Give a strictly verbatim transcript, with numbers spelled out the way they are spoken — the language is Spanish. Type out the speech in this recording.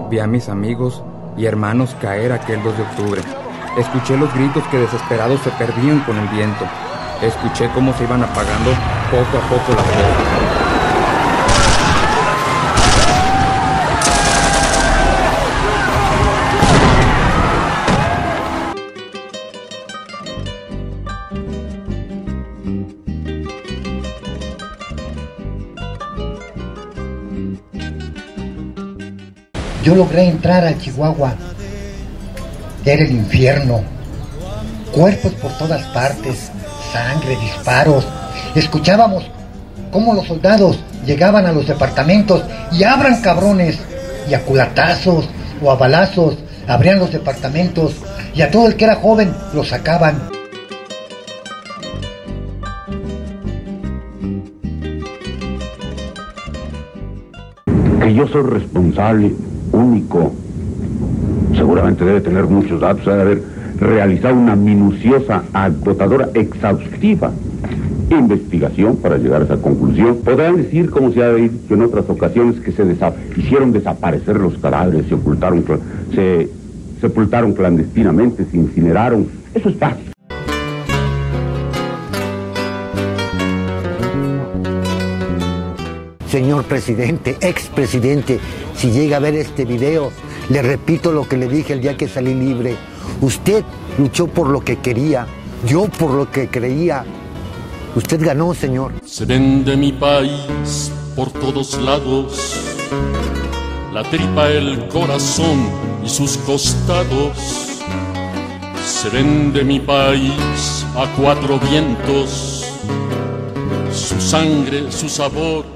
Vi a mis amigos y hermanos caer aquel dos de octubre. Escuché los gritos que desesperados se perdían con el viento. Escuché cómo se iban apagando poco a poco las voces. Yo logré entrar al Chihuahua. Era el infierno. Cuerpos por todas partes, sangre, disparos. Escuchábamos cómo los soldados llegaban a los departamentos y abran cabrones, y a culatazos o a balazos abrían los departamentos y a todo el que era joven lo sacaban. Que yo soy responsable único, seguramente debe tener muchos datos, debe haber realizado una minuciosa, agotadora, exhaustiva investigación para llegar a esa conclusión. Podrán decir, como se ha dicho en otras ocasiones, que se desa hicieron desaparecer los cadáveres, se ocultaron, se sepultaron clandestinamente, se incineraron. Eso es fácil. Señor presidente, expresidente, si llega a ver este video, le repito lo que le dije el día que salí libre. Usted luchó por lo que quería, yo por lo que creía. Usted ganó, señor. Se vende mi país por todos lados, la tripa, el corazón y sus costados. Se vende mi país a cuatro vientos, su sangre, su sabor